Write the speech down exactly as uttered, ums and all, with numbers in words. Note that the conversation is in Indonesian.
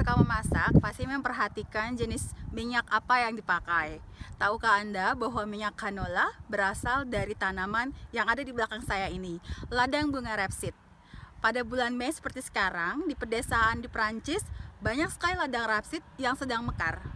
suka memasak pasti memperhatikan jenis minyak apa yang dipakai. Tahukah Anda bahwa minyak canola berasal dari tanaman yang ada di belakang saya ini, ladang bunga rapeseed. Pada bulan Mei seperti sekarang, di pedesaan di Prancis, banyak sekali ladang rapeseed yang sedang mekar.